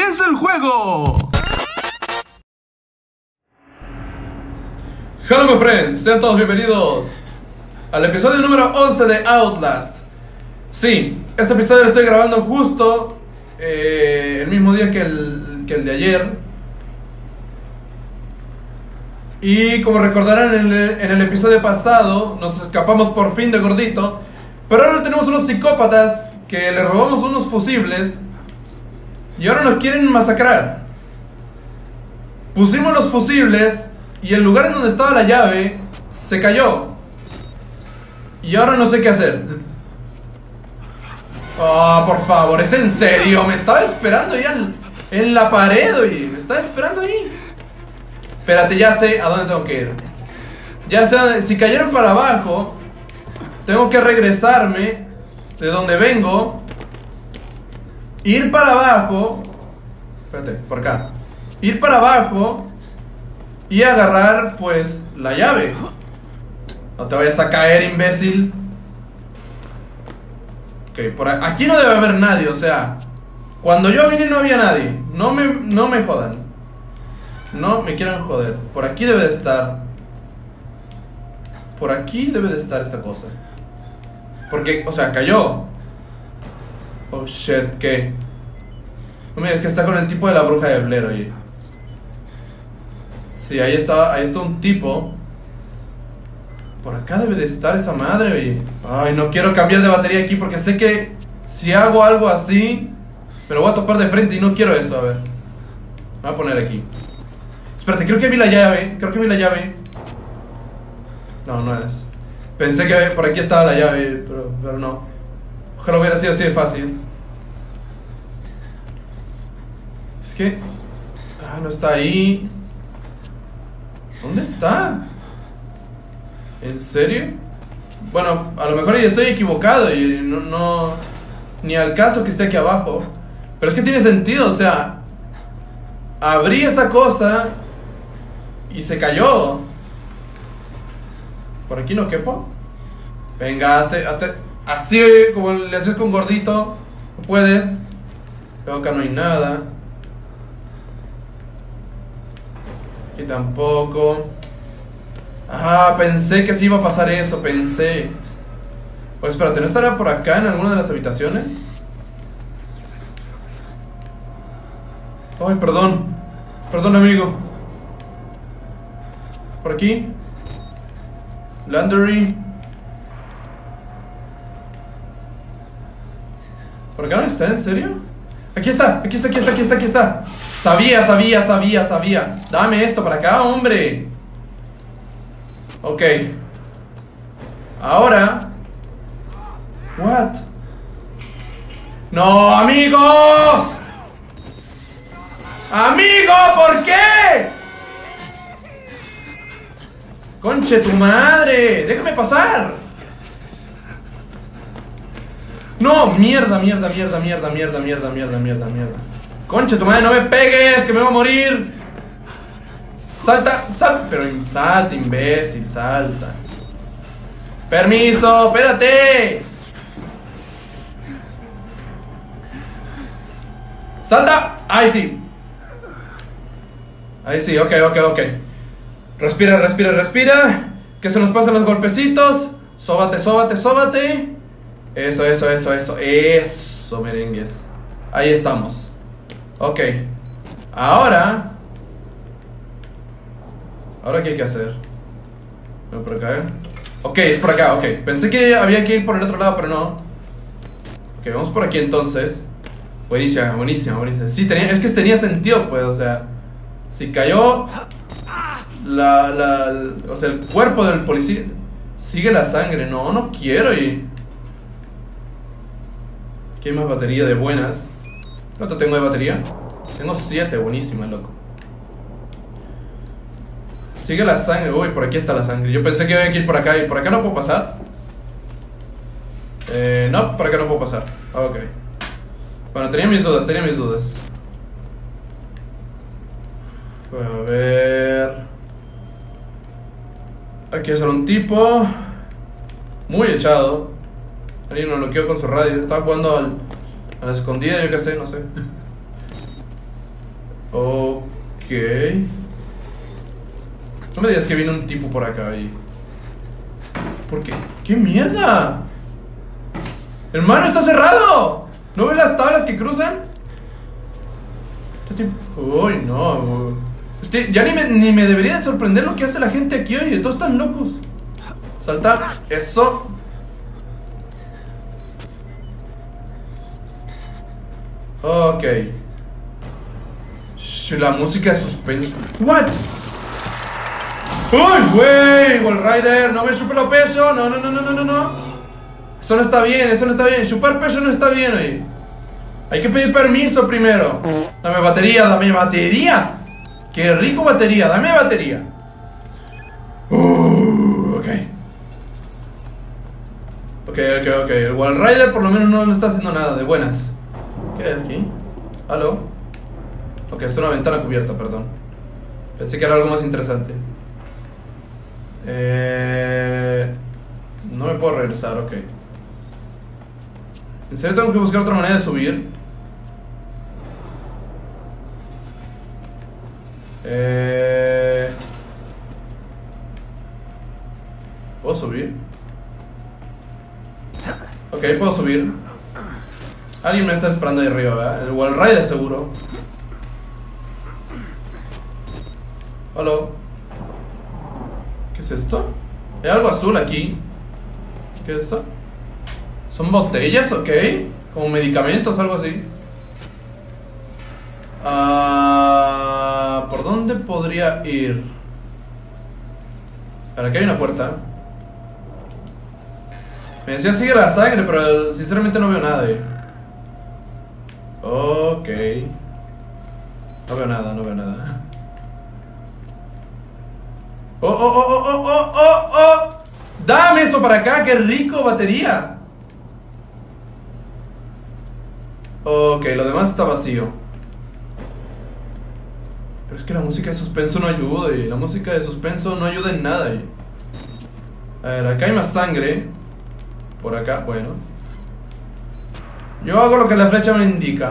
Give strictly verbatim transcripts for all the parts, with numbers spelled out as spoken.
¡Comienza el juego! Hello my friends, sean todos bienvenidos al episodio número once de Outlast. Sí, este episodio lo estoy grabando justo eh, el mismo día que el, que el de ayer. Y como recordarán, en el, en el episodio pasado nos escapamos por fin de Gordito. Pero ahora tenemos unos psicópatas que le robamos unos fusibles y ahora nos quieren masacrar. Pusimos los fusibles y el lugar en donde estaba la llave se cayó. Y ahora no sé qué hacer. Oh, por favor, ¿es en serio? Me estaba esperando ahí al, en la pared, oye. Me estaba esperando ahí. Espérate, ya sé a dónde tengo que ir. Ya sé, si cayeron para abajo, tengo que regresarme de donde vengo, ir para abajo. Espérate, por acá. Ir para abajo y agarrar, pues, la llave. No te vayas a caer, imbécil. Ok, por aquí no debe haber nadie, o sea, cuando yo vine no había nadie. No me, no me jodan. No me quieran joder. Por aquí debe de estar. Por aquí debe de estar esta cosa. Porque, o sea, cayó. Oh shit, ¿qué? No me digas que está con el tipo de la bruja de Blair, oye. Sí, ahí está, ahí está un tipo. Por acá debe de estar esa madre, oye. Ay, no quiero cambiar de batería aquí porque sé que si hago algo así me lo voy a topar de frente y no quiero eso, a ver. Me voy a poner aquí. Espérate, creo que vi la llave, creo que vi la llave. No, no es. Pensé que por aquí estaba la llave, pero, pero no. Ojalá hubiera sido así de fácil. Es que... Ah, no está ahí. ¿Dónde está? ¿En serio? Bueno, a lo mejor ya estoy equivocado y no, no... Ni al caso que esté aquí abajo. Pero es que tiene sentido, o sea... Abrí esa cosa y se cayó. ¿Por aquí no quepo? Venga, hazte, hazte, así como le haces con Gordito. No puedes. Pero acá no hay nada. Y tampoco. Ah, pensé que sí iba a pasar eso. Pensé. Pues espérate, ¿no estará por acá en alguna de las habitaciones? Ay, perdón. Perdón, amigo. ¿Por aquí? Laundry. ¿Por acá no está? ¿En serio? Aquí está, aquí está, aquí está, aquí está, aquí está. Sabía, sabía, sabía, sabía. Dame esto para acá, hombre. Ok. Ahora. What? No, amigo. Amigo, ¿por qué? Conche tu madre. Déjame pasar. No, mierda, mierda, mierda, mierda, mierda, mierda, mierda, mierda, mierda. Conche tu madre, no me pegues, que me voy a morir. Salta, salta. Pero salta, imbécil, salta. Permiso, espérate. Salta. Ahí sí. Ahí sí, ok, ok, ok. Respira, respira, respira. Que se nos pasen los golpecitos. Sóbate, sóbate, sóbate. Eso, eso, eso, eso. Eso, merengues. Ahí estamos. Ok. Ahora. Ahora, ¿qué hay que hacer? No, por acá. Ok, es por acá, ok. Pensé que había que ir por el otro lado, pero no. Ok, vamos por aquí entonces. Buenísima, buenísima, buenísima. Sí, tenía, es que tenía sentido, pues, o sea. Si cayó la, la, o sea, el cuerpo del policía. Sigue la sangre. No, no quiero y... Aquí hay más batería de buenas. ¿Cuánto tengo de batería? Tengo siete, buenísima, loco. Sigue la sangre. Uy, por aquí está la sangre. Yo pensé que iba a ir por acá. ¿Y por acá no puedo pasar? Eh, no, por acá no puedo pasar. Ok. Bueno, tenía mis dudas, tenía mis dudas. A ver. Aquí es un tipo muy echado. Alguien nos bloqueó con su radio. Estaba jugando al, a la escondida, yo qué sé, no sé. Ok. No me digas que viene un tipo por acá y... ¿Por qué? ¿Qué mierda? Hermano, está cerrado. ¿No ves las tablas que cruzan? Uy, no. Este, ya ni me, ni me debería de sorprender lo que hace la gente aquí, oye. Todos están locos. Salta. Eso. Ok. La música de suspenso. What? ¡Uy, güey! Wall Rider, no me chupe los pesos. No, no, no, no, no, no, no. Eso no está bien, eso no está bien. Chupar peso no está bien, oye. Hay que pedir permiso primero. Dame batería, dame batería. Qué rico batería, dame batería. Uh, ok. Ok, ok, ok. El Wall Rider por lo menos no le está haciendo nada de buenas. ¿Qué hay aquí? ¿Aló? Ok, es una ventana cubierta, perdón. Pensé que era algo más interesante. Eh... No me puedo regresar, ok. ¿En serio tengo que buscar otra manera de subir? Eh... ¿Puedo subir? Ok, puedo subir. Alguien me está esperando ahí arriba, ¿verdad? El Wall Rider seguro. Hola. ¿Qué es esto? Hay algo azul aquí. ¿Qué es esto? ¿Son botellas? Ok. Como medicamentos, algo así. Ah, ¿por dónde podría ir? Para acá hay una puerta. Me decía sigue la sangre, pero sinceramente no veo nada ahí. Ok. No veo nada, no veo nada. Oh, oh, oh, oh, oh, oh, oh, oh. Dame eso para acá, qué rico, batería. Ok, lo demás está vacío. Pero es que la música de suspenso no ayuda. Y la música de suspenso no ayuda en nada. Y... a ver, acá hay más sangre. Por acá, bueno. Yo hago lo que la flecha me indica.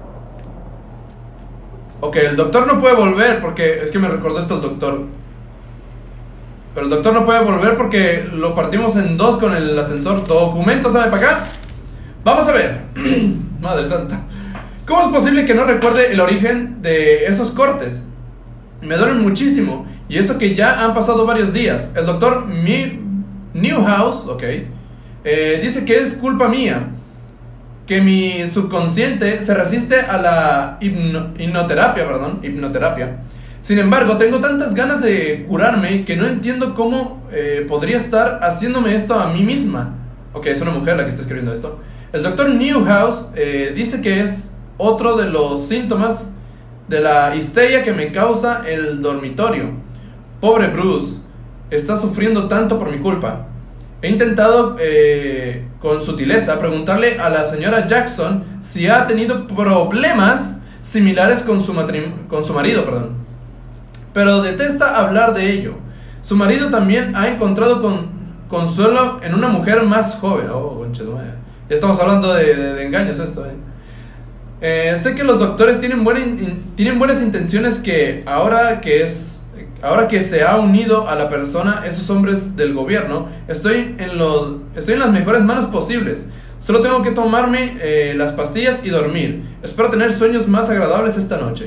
Ok, el doctor no puede volver porque... es que me recordó esto el doctor. Pero el doctor no puede volver porque lo partimos en dos con el ascensor. Documentos, dame para acá. Vamos a ver. Madre santa. ¿Cómo es posible que no recuerde el origen de esos cortes? Me duelen muchísimo. Y eso que ya han pasado varios días. El doctor Newhouse, ok, eh, dice que es culpa mía. Que mi subconsciente se resiste a la hipno hipnoterapia, perdón, hipnoterapia. Sin embargo, tengo tantas ganas de curarme que no entiendo cómo eh, podría estar haciéndome esto a mí misma. Ok, es una mujer la que está escribiendo esto. El doctor Newhouse eh, dice que es otro de los síntomas de la histeria que me causa el dormitorio. Pobre Bruce, está sufriendo tanto por mi culpa. He intentado eh, con sutileza preguntarle a la señora Jackson si ha tenido problemas similares con su, con su marido, perdón. Pero detesta hablar de ello. Su marido también ha encontrado con, consuelo en una mujer más joven. Oh, conchetumare. Ya estamos hablando de, de, de engaños esto, eh. Eh, sé que los doctores tienen, buena in, tienen buenas intenciones que ahora que es ahora que se ha unido a la persona esos hombres del gobierno, estoy en los estoy en las mejores manos posibles. Solo tengo que tomarme eh, las pastillas y dormir. Espero tener sueños más agradables esta noche.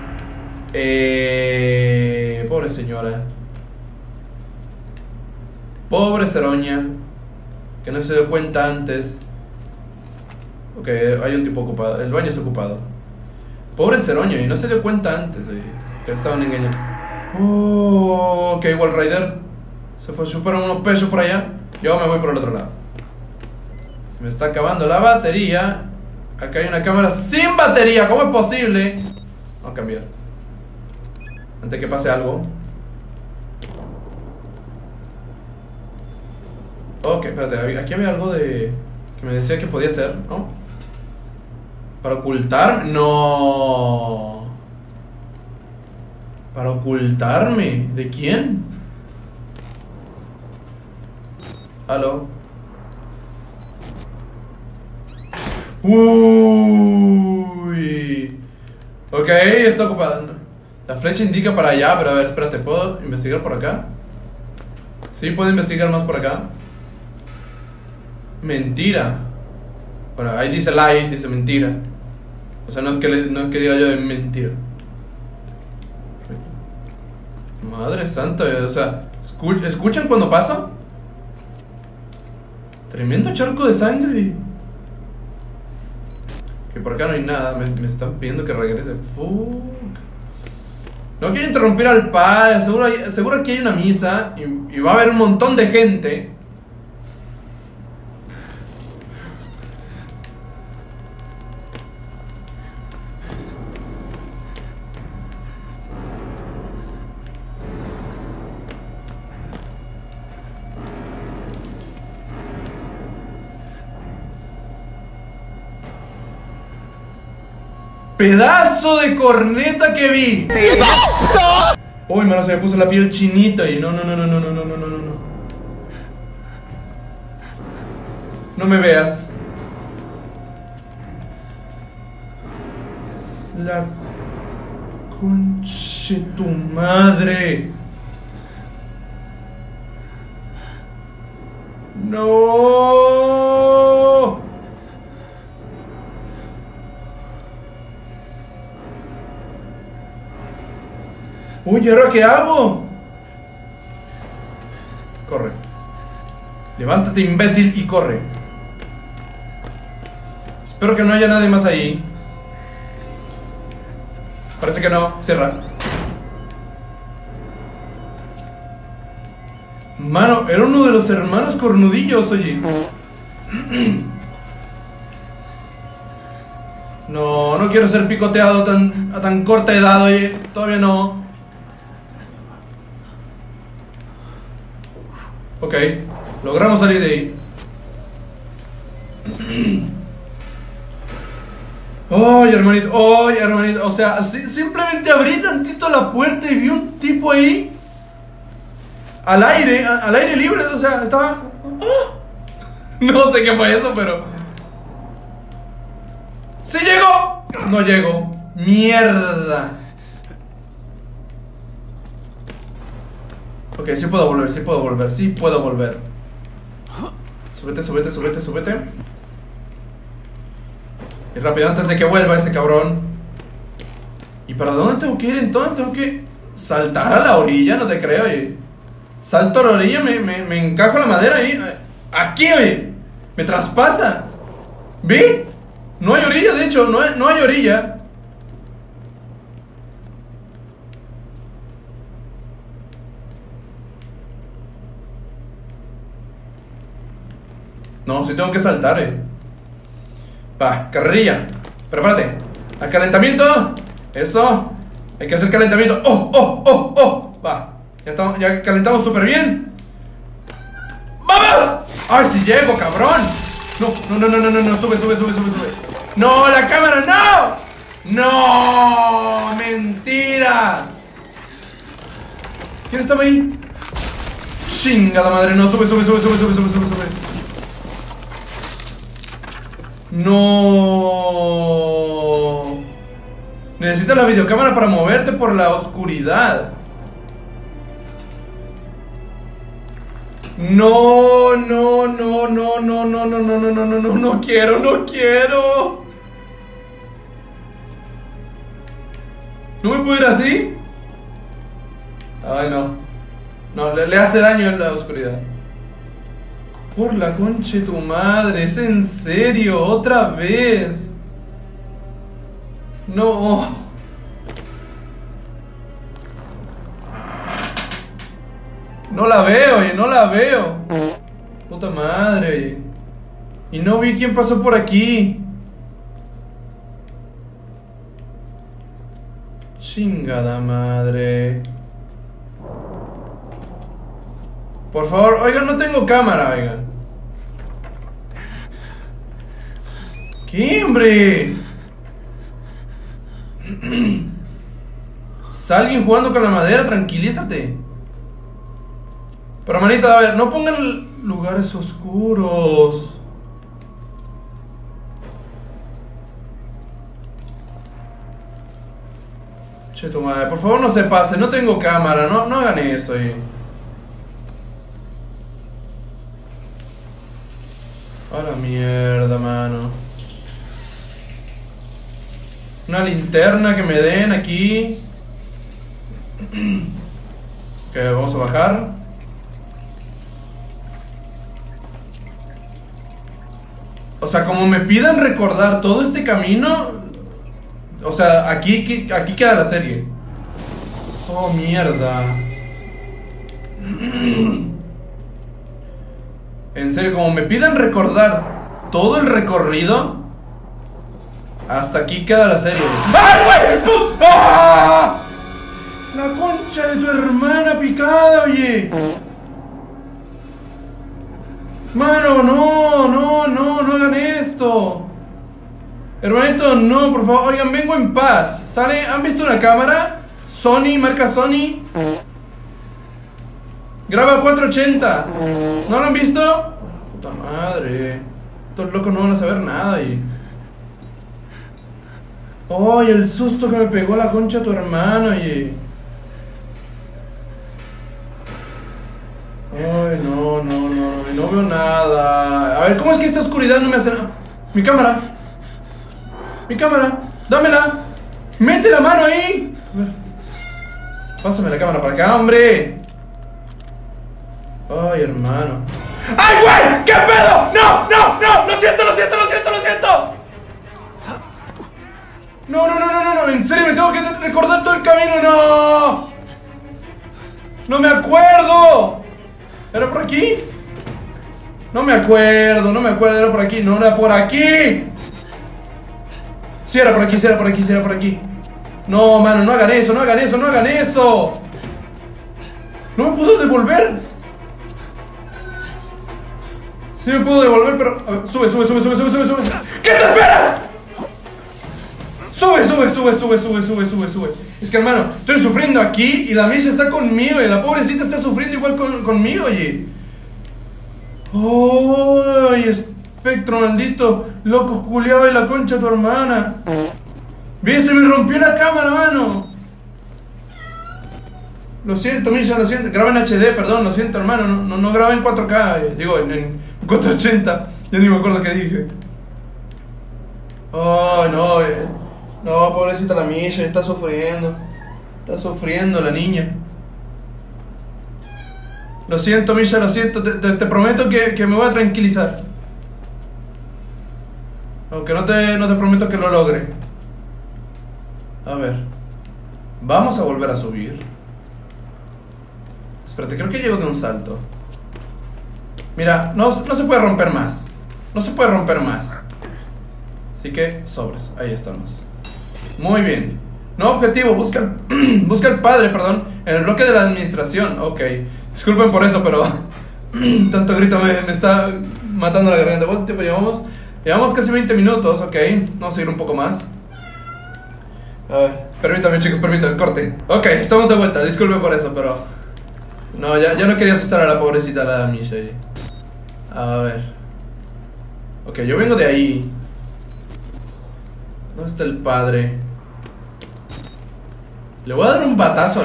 Eh, pobre señora. Pobre Ceroña, que no se dio cuenta antes. Ok, hay un tipo ocupado. El baño está ocupado. Pobre Ceroña, y no se dio cuenta antes, oye, que le estaban engañando. Oh, ok, Wall Rider se fue a chupar unos pesos por allá. Yo me voy por el otro lado. Se me está acabando la batería. Acá hay una cámara sin batería. ¿Cómo es posible? Vamos a cambiar antes que pase algo. Ok, espérate, aquí había algo de... que me decía que podía hacer, ¿no? ¿Para ocultarme? No. ¿Para ocultarme? ¿De quién? ¿Aló? Uy. Ok, Ok, está ocupada. La flecha indica para allá, pero a ver, espérate, ¿puedo investigar por acá? Sí, puedo investigar más por acá. Mentira. Bueno, ahí dice lie, dice mentira. O sea, no es que, le, no es que diga yo de mentira. Madre santa, o sea, ¿escuchan cuando pasa? Tremendo charco de sangre. Que por acá no hay nada, me, me están pidiendo que regrese. Fuck. No quiero interrumpir al padre, seguro, seguro aquí hay una misa y, y va a haber un montón de gente. Pedazo de corneta que vi. ¡Pedazo! Uy, mano, se me puso la piel chinita y no, no, no, no, no, no, no, no, no, no. No me veas. La conche tu madre. No. Uy, ¿ahora qué hago? Corre. Levántate, imbécil, y corre. Espero que no haya nadie más ahí. Parece que no. Cierra. Mano, era uno de los hermanos cornudillos, oye. No, no quiero ser picoteado tan, a tan corta edad, oye. Todavía no. Ok, logramos salir de ahí. Ay, hermanito, ay, hermanito. O sea, si, simplemente abrí tantito la puerta y vi un tipo ahí al aire, a, al aire libre. O sea, estaba... ¡Oh! No sé qué fue eso, pero... ¡Sí llegó! No llegó. Mierda. Ok, sí puedo volver, sí puedo volver, sí puedo volver. Súbete, súbete, súbete, súbete. Y rápido, antes de que vuelva ese cabrón. ¿Y para dónde tengo que ir entonces? Tengo que saltar a la orilla, no te creo, oye. Salto a la orilla, me, me, me encajo la madera ahí. Aquí, oye. Me traspasa. ¿Vi? No hay orilla, de hecho, no hay, no hay orilla. No, sí tengo que saltar, eh. Va, carrerilla. Prepárate. Al calentamiento. Eso. Hay que hacer calentamiento. ¡Oh, oh, oh, oh! Va. Ya, estamos, ya calentamos súper bien. ¡Vamos! ¡Ay, si llego, cabrón! No, no, no, no, no, no, no. Sube, sube, sube, sube, sube. ¡No, la cámara, no! ¡No! ¡Mentira! ¿Quién estaba ahí? ¡Chingada madre! No, sube, sube, sube, sube, sube, sube, sube, sube. No. Necesitas la videocámara para moverte por la oscuridad. No, no, no, no, no, no, no, no, no, no, no, no, no quiero, no quiero. ¿No me puedo ir así? Ay, no. No, le, le hace daño en la oscuridad. Por la concha de tu madre, ¿es en serio? ¿Otra vez? No. No la veo, oye, no la veo. Puta madre, oye. Y no vi quién pasó por aquí. Chingada madre. Por favor, oigan, no tengo cámara, oigan. ¿Qué, hombre? ¿Es alguien jugando con la madera? Tranquilízate. Pero, manito, a ver, no pongan lugares oscuros. Che, tu madre, por favor no se pase, no tengo cámara, no, no hagan eso. Y... a la mierda, mano. Una linterna que me den aquí. Ok, vamos a bajar. O sea, como me pidan recordar todo este camino. O sea, aquí, aquí queda la serie. Oh, mierda. En serio, como me pidan recordar todo el recorrido, hasta aquí queda la serie. ¡Ay, güey! ¡Ah! La concha de tu hermana picada, oye. Mano, no, no, no, no hagan esto. Hermanito, no, por favor. Oigan, vengo en paz. ¿Sale? ¿Han visto una cámara? Sony, marca Sony. Graba cuatrocientos ochenta. ¿No lo han visto? Puta madre. Estos locos no van a saber nada y... ¡ay, el susto que me pegó la concha de tu hermano! Y... ¡ay, no, no, no! No veo nada. A ver, ¿cómo es que esta oscuridad no me hace nada? Mi cámara. Mi cámara. Dámela. Mete la mano ahí. A ver. Pásame la cámara para acá, hombre. Ay, hermano. ¡Ay, güey! ¿Qué pedo? ¡No, no, no! ¡Lo siento, lo siento, lo siento, lo siento! No, no, no, no, no, no. En serio, me tengo que recordar todo el camino. ¡No! ¡No me acuerdo! ¿Era por aquí? No me acuerdo, no me acuerdo. Era por aquí, no era por aquí. Sí era por aquí, sí era por aquí, sí era por aquí. No, mano, no hagan eso, no hagan eso, no hagan eso. No me puedo devolver. Sí me puedo devolver, pero... a ver, sube, sube, sube, sube, sube, sube, sube. ¿Qué te esperas? Sube, sube, sube, sube, sube, sube, sube, sube. Es que, hermano, estoy sufriendo aquí y la Misha está conmigo y la pobrecita está sufriendo igual con, conmigo, oye. ¡ay, espectro maldito! Loco, culiado de la concha de tu hermana. ¡Ve, se me rompió la cámara, mano! Lo siento, Misha, lo siento. Graba en H D, perdón, lo siento, hermano. No, no, no grabé en cuatro K, eh. Digo, en, en cuatrocientos ochenta. Ya ni me acuerdo qué dije. ¡ay, no! Eh. No, pobrecita la Misha, está sufriendo. Está sufriendo la niña. Lo siento, Misha, lo siento. Te, te, te prometo que, que me voy a tranquilizar. Aunque no te, no te prometo que lo logre. A ver. Vamos a volver a subir. Espérate, creo que llego de un salto. Mira, no, no se puede romper más. No se puede romper más. Así que, sobres, ahí estamos. Muy bien. Nuevo objetivo, busca el, busca el padre, perdón, en el bloque de la administración. Ok, disculpen por eso, pero tanto grito me, me está matando la garganta. ¿Cuánto tiempo llevamos? Llevamos casi veinte minutos, ok. Vamos a ir un poco más. A ver, permítame, chicos, permítame, corte. Ok, estamos de vuelta, disculpen por eso, pero... no, ya, ya no quería asustar a la pobrecita, la Misha. A ver. Ok, yo vengo de ahí. ¿Dónde está el padre? Le voy a dar un batazo.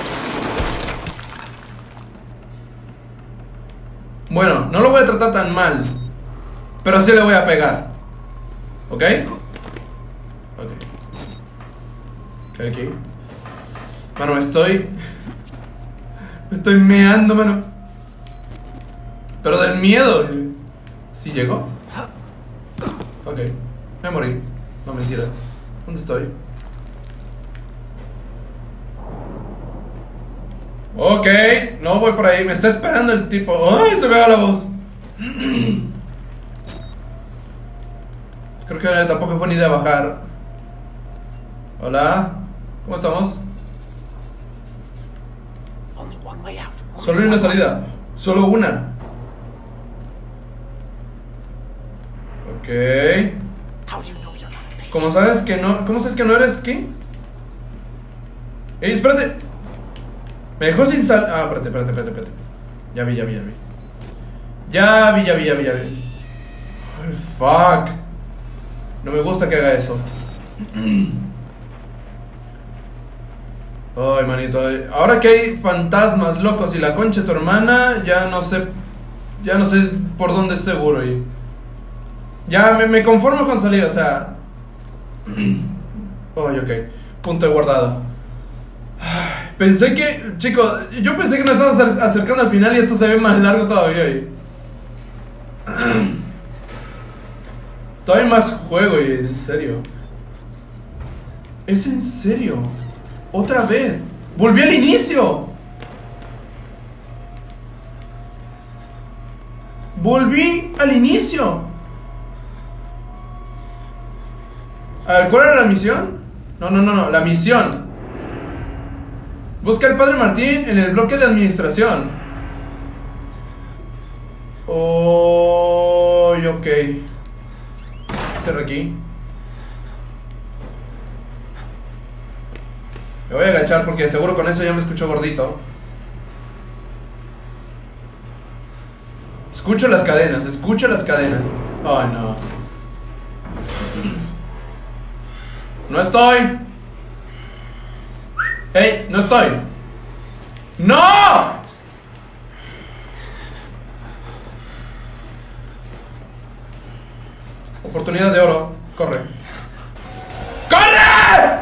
Bueno, no lo voy a tratar tan mal, pero sí le voy a pegar. ¿Ok? Ok. Ok, ok. Mano, me estoy... me estoy meando, mano. Pero del miedo. ¿Sí llegó? Ok, me morí. No, mentira. ¿Dónde estoy? Ok, no voy por ahí. Me está esperando el tipo. ¡Ay, se me va la voz! Creo que tampoco fue buena idea bajar. Hola, ¿cómo estamos? Solo hay una salida. Solo una. Ok. ¿Cómo sabes que no? ¿Cómo sabes que no eres qué? ¡Ey, espérate! Me dejó sin sal... ah, espérate, espérate, espérate, espérate. Ya vi, ya vi, ya vi. Ya vi, ya vi, ya vi, ya vi. Ay, fuck. No me gusta que haga eso. Ay, manito, ahora que hay fantasmas locos y la concha de tu hermana, ya no sé, ya no sé por dónde es seguro y ya me, me conformo con salir, o sea. Ay, ok, punto de guardado. Pensé que, chicos, yo pensé que nos estábamos acercando al final y esto se ve más largo todavía y... Todavía hay más juego y en serio. ¿Es en serio? Otra vez. Volví al inicio. Volví al inicio. A ver, ¿cuál era la misión? No, no, no, no, la misión. Busca al padre Martín en el bloque de administración. Oh, ok. Cierra aquí. Me voy a agachar porque seguro con eso ya me escuchó gordito. Escucho las cadenas, escucho las cadenas. Ay, no. No estoy. ¡Ey! ¡No estoy! ¡No! Oportunidad de oro. Corre. ¡Corre!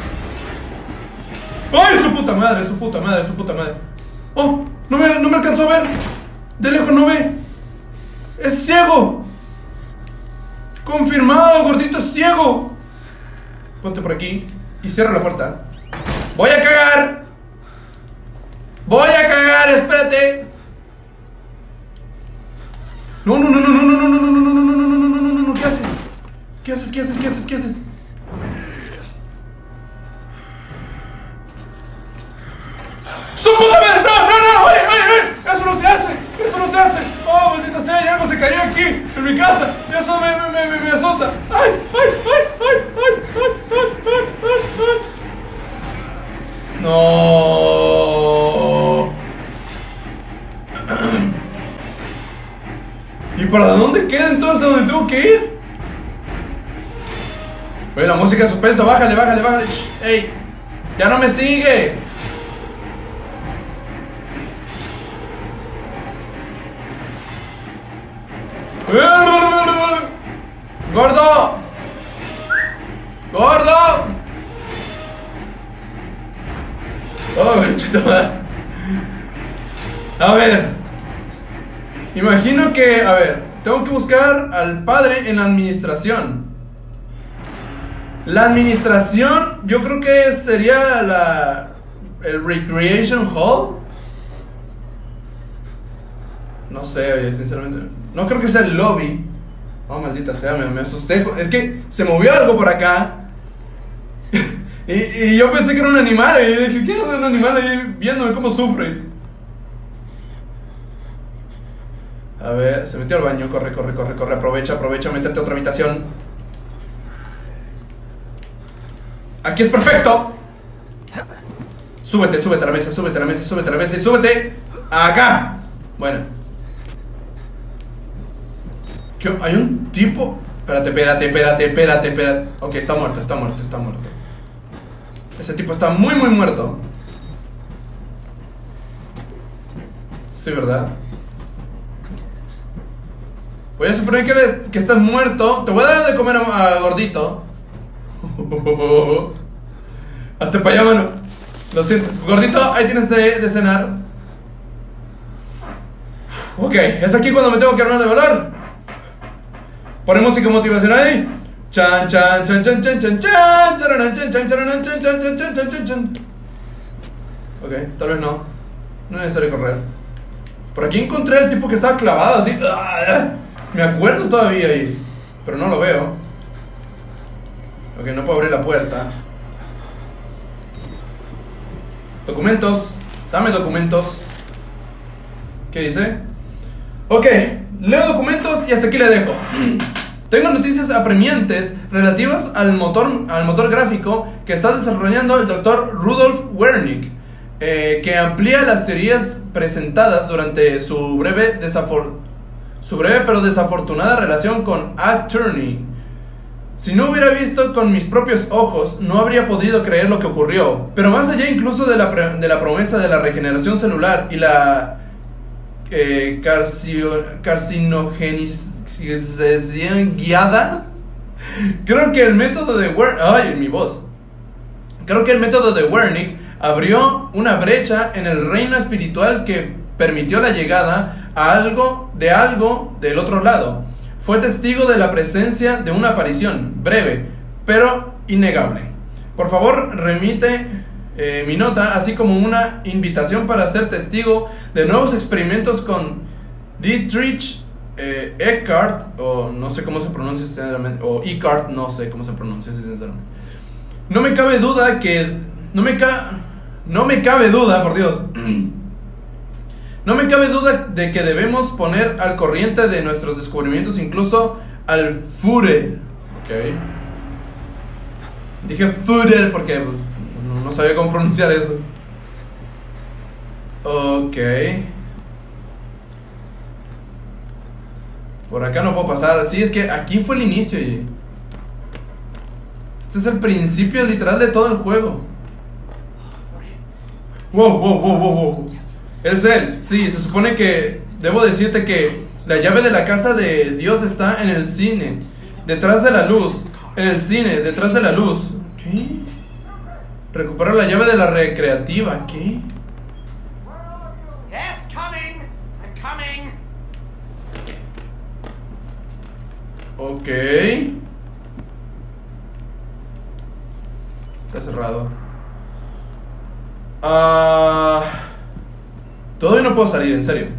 ¡Ay, su puta madre! Su puta madre, su puta madre. ¡Oh! No me, no me alcanzó a ver. De lejos no ve. ¡Es ciego! Confirmado, gordito es ciego. Ponte por aquí y cierra la puerta. ¡Voy a cagar! ¡Voy a cagar! ¡Espérate! No, no, no, no, no, no, no, no, no, no, no, no, no, no, no, no, no, no, ¿qué haces? ¿Qué haces? ¿Qué haces? ¿Qué haces? ¿Qué haces? ¡Su puta madre! ¡No, no, no! ¡Oye, oye, oye! ¡Eso no se hace! ¡Eso no se hace! ¡Oh, maldita sea! Algo se cayó aquí, en mi casa. Y eso me, me, me, me asusta. ¡Ay, ay, ay, ay, ay, ay, ay, ay, ay, ay! No. ¿Y para dónde queda entonces donde tengo que ir? Oye, la música de suspenso, bájale, bájale, bájale. Shh, ey, ya no me sigue. Gordo. Gordo. Oh, chito. A ver. Imagino que, a ver, tengo que buscar al padre en la administración. La administración, yo creo que sería la el Recreation Hall. No sé, oye, sinceramente. No creo que sea el lobby. Oh, maldita sea, me, me asusté. Es que se movió algo por acá. y, y yo pensé que era un animal. Y yo dije, ¿qué es un animal ahí viéndome cómo sufre? A ver, se metió al baño. Corre, corre, corre, corre. Aprovecha, aprovecha, métete a otra habitación. Aquí es perfecto. Súbete, súbete a la mesa, súbete a la mesa, súbete a la mesa y súbete acá. Bueno. ¿Qué? Hay un tipo. Espérate, espérate, espérate, espérate, espérate. Ok, está muerto, está muerto, está muerto. Ese tipo está muy, muy muerto. Sí, ¿verdad? Voy a suponer que, eres, que estás muerto. Te voy a dar de comer a, a gordito. Hazte para allá, mano. Lo siento. Gordito, ahí tienes de, de cenar. Ok, es aquí cuando me tengo que armar de valor. Pone música motivacional ahí. Chan, chan, chan, chan, chan, chan, chan, chan, chan, chan, chan, chan, chan, chan, chan, chan, chan, chan. Ok, tal vez no. No es necesario correr. Por aquí encontré al tipo que estaba clavado así. Me acuerdo todavía ahí, pero no lo veo. Ok, no puedo abrir la puerta. Documentos. Dame documentos. ¿Qué dice? Ok, leo documentos y hasta aquí le dejo. Tengo noticias apremiantes relativas al motor, al motor gráfico que está desarrollando el doctor Rudolf Wernicke, eh, que amplía las teorías presentadas durante su breve, desafor su breve pero desafortunada relación con Attorney. Si no hubiera visto con mis propios ojos, no habría podido creer lo que ocurrió. Pero más allá incluso de la, de la promesa de la regeneración celular y la eh, carcinogenización guiada, creo que el método de Wernicke... ¡Ay, mi voz! Creo que el método de Wernicke abrió una brecha en el reino espiritual que permitió la llegada a algo de algo del otro lado. Fue testigo de la presencia de una aparición breve, pero innegable. Por favor, remite eh, mi nota, así como una invitación para ser testigo de nuevos experimentos con Dietrich eh, Eckart, o no sé cómo se pronuncia sinceramente, o Eckart, no sé cómo se pronuncia sinceramente. No me cabe duda que... No me, ca, no me cabe duda, por Dios... No me cabe duda de que debemos poner al corriente de nuestros descubrimientos incluso al Führer. Ok. Dije Führer porque pues, no, no sabía cómo pronunciar eso. Ok. Por acá no puedo pasar. Sí, es que aquí fue el inicio. Y... este es el principio literal de todo el juego. Wow, wow, wow, wow, wow. Es él, sí, se supone que... Debo decirte que la llave de la casa de Dios está en el cine, detrás de la luz. En el cine, detrás de la luz. ¿Qué? Recuperar la llave de la recreativa, ¿qué? Yes, coming. I'm coming. Ok. Está cerrado. Ah... Todavía no puedo salir, en serio.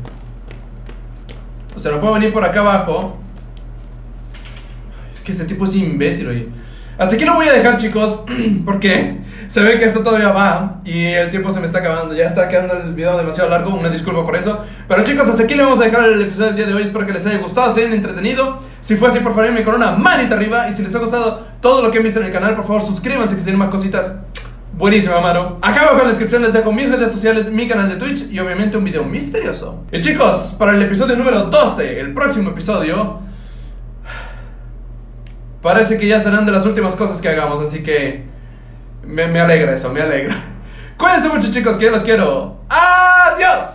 O sea, no puedo venir por acá abajo. Es que este tipo es imbécil, oye. Hasta aquí lo voy a dejar, chicos, porque se ve que esto todavía va y el tiempo se me está acabando. Ya está quedando el video demasiado largo, una disculpa por eso. Pero chicos, hasta aquí le vamos a dejar el episodio del día de hoy. Espero que les haya gustado, se hayan entretenido. Si fue así, por favor, me con una manita arriba. Y si les ha gustado todo lo que han visto en el canal, por favor, suscríbanse, que se más cositas. Buenísima, mano. Acá abajo en la descripción les dejo mis redes sociales, mi canal de Twitch y obviamente un video misterioso. Y chicos, para el episodio número doce, el próximo episodio, parece que ya serán de las últimas cosas que hagamos, así que me, me alegra eso, me alegra. Cuídense mucho, chicos, que yo los quiero. ¡Adiós!